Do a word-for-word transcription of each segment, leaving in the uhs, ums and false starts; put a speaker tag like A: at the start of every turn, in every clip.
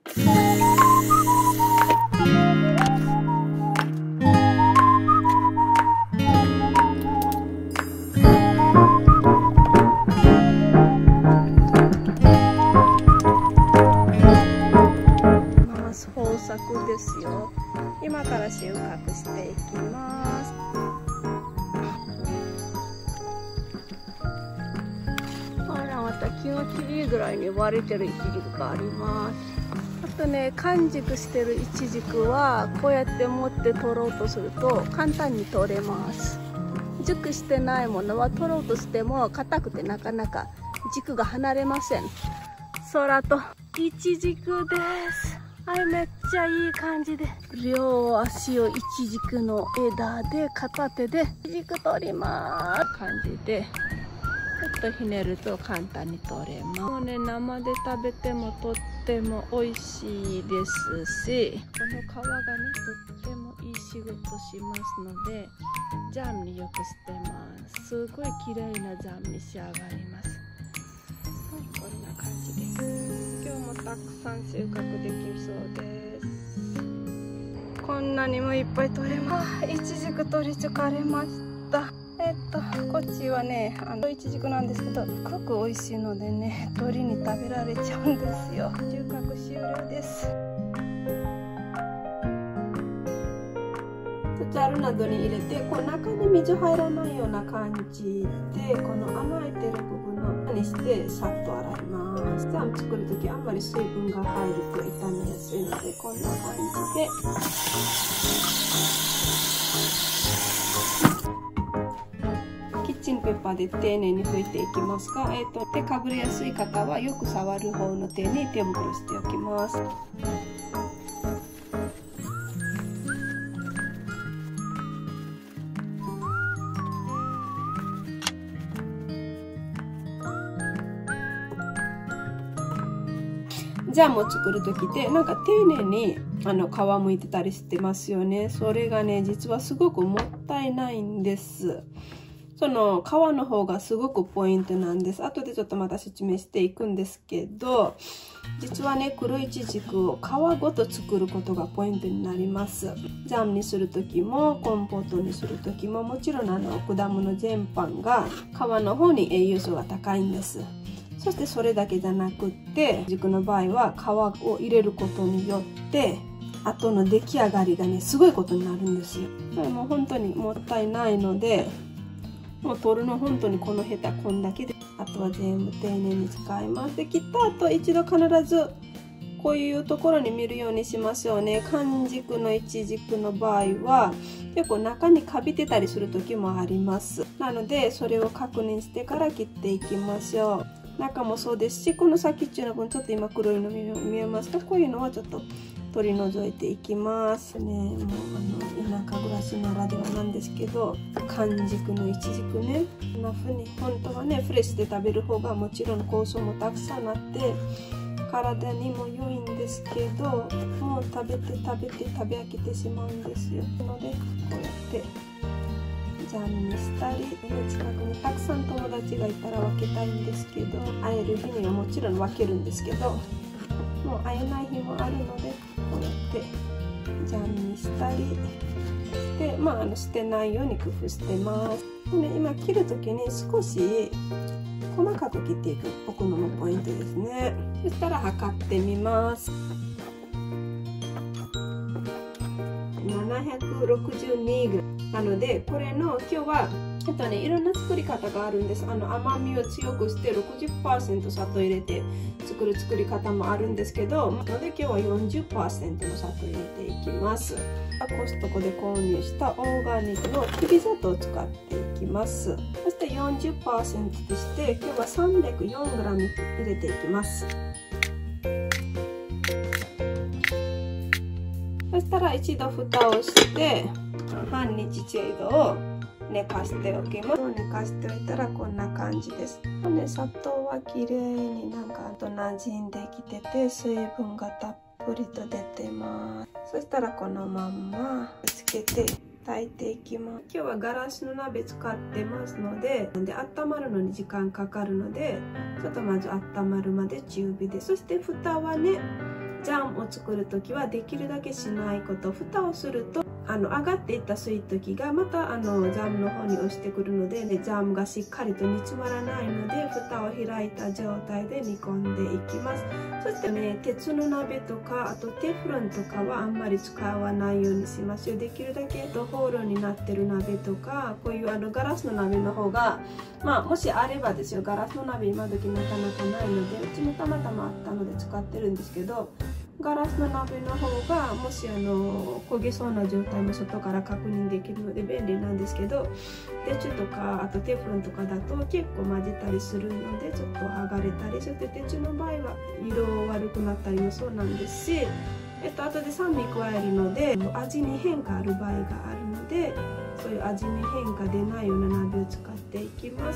A: 豊作ですよ。今から収穫していきます。あら、また気持ちいいぐらいに割れてるイチジクがあります。あとね、完熟してるイチジクはこうやって持って取ろうとすると簡単に取れます。熟してないものは取ろうとしても硬くてなかなか軸が離れません。空とイチジクです。はい、めっちゃいい感じで、両足をイチジクの枝で片手でイチジク取ります感じで、ちょっとひねると簡単に取れます。もうね、生で食べてもとっても美味しいですし、この皮がね、とってもいい仕事しますので、ジャムによくしてます。すごい綺麗なジャムに仕上がります。こんな感じで今日もたくさん収穫できそうです。こんなにもいっぱい取れます。イチジク取り疲れました。えっとこっちはね、あのイチジクなんですけど、すごく美味しいのでね、鳥に食べられちゃうんですよ。収穫終了です。ざるなどに入れて、こう中に水入らないような感じで、この穴開いてる部分のにしてさっと洗います。ジャム作るときあんまり水分が入ると傷みやすいので、こんな感じでキッチンペーパーで丁寧に拭いていきますが、えーと、手かぶれやすい方はよく触る方の手に手袋しておきます。ジャムを作る時ってなんか丁寧にあの皮むいてたりしてますよね。それがね、実はすごくもったいないんです。その皮の方がすごくポイントなんです。後でちょっとまた説明していくんですけど、実はね、黒いちじくを皮ごと作ることがポイントになります。ジャムにする時もコンポートにする時も、もちろんあの果物全般が皮の方に栄養素が高いんです。そしてそれだけじゃなくって、軸の場合は皮を入れることによって後の出来上がりがね、すごいことになるんですよ。それも本当にもったいないので、もう取るの本当にこのヘタこんだけで、あとは全部丁寧に使います。で、切った後一度必ずこういうところに見るようにしましょうね。完熟のイチジクの場合は結構中にカビてたりする時もあります。なのでそれを確認してから切っていきましょう。中もそうですし、この先っちゅうの分ちょっと今黒いの見えますか？こういうのはちょっと取り除いていきますね。もうあの田舎暮らしならではなんですけど、完熟のイチジクね、こんな風に本当はねフレッシュで食べる方がもちろん酵素もたくさんあって体にも良いんですけど、もう食べて食べて食べ飽きてしまうんですよ。なのでこうやってジャムにしたり、近くにたくさん友達がいたら分けたいんですけど、会える日にはもちろん分けるんですけど、もう会えない日もあるので、こうやってジャムにしたりして、まあ、あの捨てないように工夫してます。でね、今切る時に少し細かく切っていく僕のポイントですね。そしたら測ってみます。ななひゃくろくじゅうにグラムなので、これの今日はえっとね、いろんな作り方があるんです。あの甘みを強くして ろくじゅっパーセント 砂糖入れて作る作り方もあるんですけど、なので今日は よんじゅっパーセント の砂糖入れていきます。コストコで購入したオーガニックのきび砂糖を使っていきます。そして よんじゅっパーセント として今日は さんびゃくよんグラム 入れていきます。そしたら一度蓋をして半日程度を寝かしておきます。寝かしておいたらこんな感じです。ね、砂糖は綺麗になんかと馴染んできてて、水分がたっぷりと出てます。そしたらこのまんまつけて炊いていきます。今日はガラスの鍋使ってますので、で温まるのに時間かかるので、ちょっとまず温まるまで中火で、そして蓋はねジャムを作る時はできるだけしないこと。蓋をするとあの上がっていった水滴がまたあのジャムの方に落ちてくるので、ね、ジャムがしっかりと煮詰まらないので、蓋を開いた状態で煮込んでいきます。そしてね、鉄の鍋とかあとテフロンとかはあんまり使わないようにしますよ。できるだけホールになってる鍋とか、こういうあのガラスの鍋の方が、まあもしあればですよ。ガラスの鍋今時なかなかないので、うちもたまたまあったので使ってるんですけど、ガラスの鍋の方がもしあの焦げそうな状態も外から確認できるので便利なんですけど、鉄とかあとテフロンとかだと結構混じったりするのでちょっと剥がれたり、そして鉄の場合は色悪くなったりもそうなんですし、えっと後で酸味加えるので味に変化ある場合があるので、そういう味に変化出ないような鍋を使っていきます。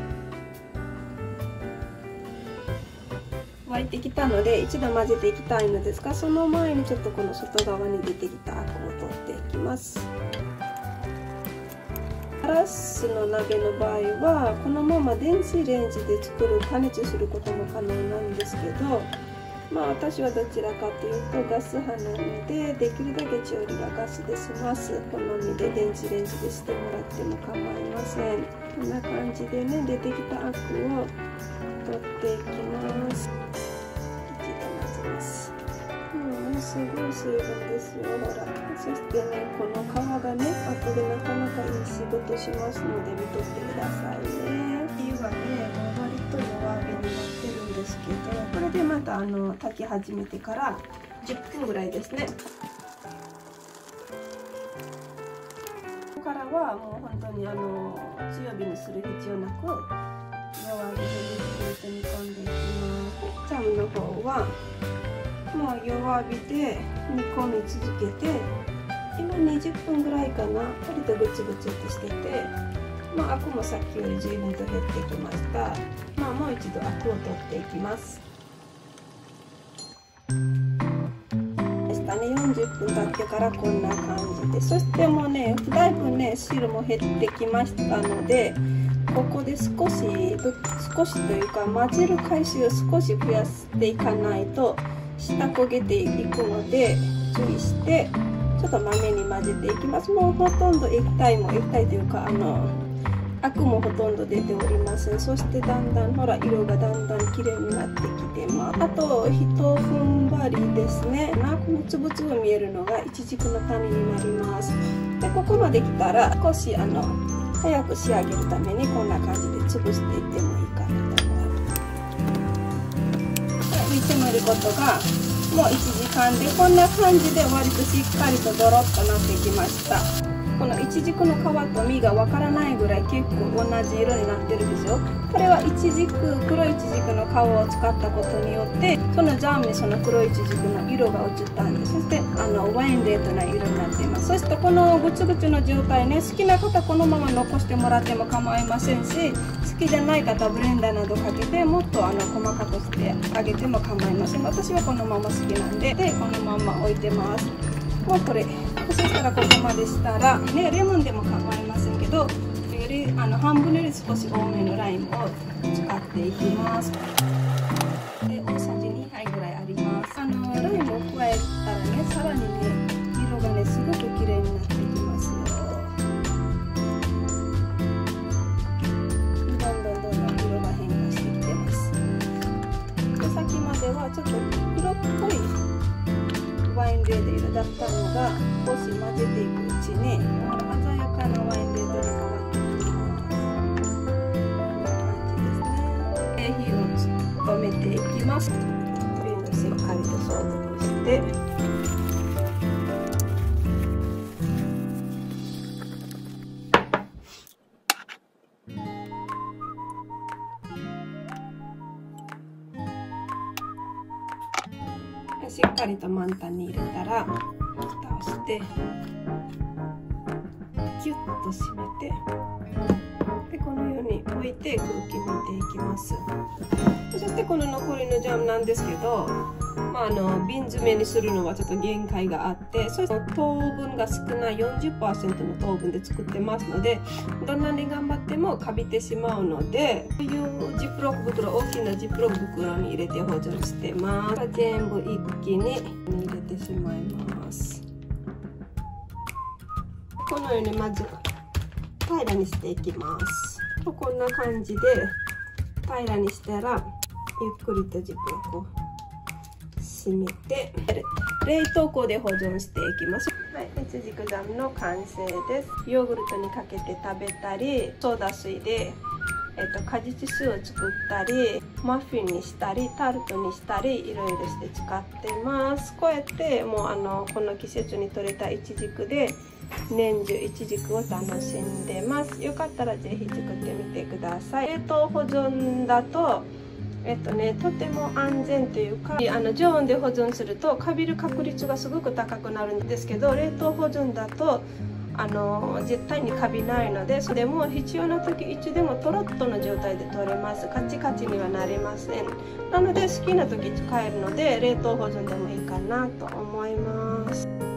A: 沸いてきたので一度混ぜていきたいのですが、その前にちょっとこの外側に出てきたアクを取っていきます。ガラスの鍋の場合はこのまま電子レンジで作る加熱することも可能なんですけど、まあ私はどちらかというとガス派なので、できるだけ調理はガスで済ます。好みで電子レンジでしてもらっても構いません。こんな感じでね、出てきたアクを取っていきます。うん、すごい水分ですよ、ほら。そしてね、この皮がね、後でなかなかいい仕事しますので見とってくださいね。火はね、もう割と弱火になってるんですけど、これでまたあの炊き始めてからじゅっぷんぐらいですね。ここからはもう本当にあの強火にする必要なく弱火でゆっくりと煮込んでいきます。ジャムの方はもう弱火で煮込み続けて、今にじゅっぷんぐらいかな。割とグツグツとしてて、まあアクもさっきより随分と減ってきました。まあもう一度アクを取っていきます。でしたね。よんじゅっぷん経ってからこんな感じで、そしてもうね、だいぶね汁も減ってきましたので、ここで少し少しというか混ぜる回数を少し増やしていかないと下焦げていくので注意してちょっとまめに混ぜていきます。もうほとんど液体も液体というかあのアクもほとんど出ておりません。そしてだんだんほら色がだんだん綺麗になってきてます。あとひとふんばりですね。なこのつぶつぶ見えるのがイチジクの種になります。でここまできたら少しあの早く仕上げるためにこんな感じで潰していってもいいかなと思います。浮いてみることがもういちじかんでこんな感じで割としっかりとドロッとなってきました。このイチジクの皮と実がわからないぐらい結構同じ色になってるんですよ。これはイチジク黒いイチジクの皮を使ったことによってそのジャムにその黒いイチジクの色が移ったんです。そしてあのワインレッドな色になっています。そしてこのグツグツの状態ね、好きな方このまま残してもらっても構いませんし、好きじゃない方はブレンダーなどかけてもっとあの細かくしてあげても構いません。私はこのまま好きなんで、でこのまま置いてます。もうこれそしたらここまでしたら、ね、レモンでも構いませんけど、よりあの半分より少し多めのライムを使っていきます。で大さじにはいぐらいあります。あのライムを加えたらね、さらにね色がねすごく綺麗になってきますよ。どんどんどんどん色が変化してきてます。で先まではちょっと黒っぽいワインレッド色だったのが少し混ぜていくうちに鮮やかなワインレッドに変わってきます。こんな感じですね。火を止めていきます。クリームをしっかりと消毒してしっかりと満タンに入れたら蓋をしてキュッと閉めてでこのように置いて空気抜いていきます。そしてこの残りのジャムなんですけど、まあ、あの瓶詰めにするのはちょっと限界があって、その糖分が少ない よんじゅっパーセント の糖分で作ってますので、どんなに頑張ってもカビてしまうので、こういうジップロック袋、大きなジップロック袋に入れて保存してます。全部一気に入れてしまいます。このようにまず平らにしていきます。こんな感じで平らにしたら、ゆっくりとジップロックを閉めて冷凍庫で保存していきます。はい、いちじくジャムの完成です。ヨーグルトにかけて食べたり、ソーダ水で、えっと、果実酢を作ったり、マフィンにしたり、タルトにしたり、いろいろして使ってます。こうやってもうあのこの季節に採れたイチジクで年中イチジクを楽しんでます。よかったらぜひ作ってみてください。冷凍保存だとえっとね、とても安全というか、あの常温で保存するとカビる確率がすごく高くなるんですけど、冷凍保存だとあの絶対にカビないので、それも必要な時いつでもトロッとの状態で取れます。カチカチにはなりません。なので好きな時使えるので、冷凍保存でもいいかなと思います。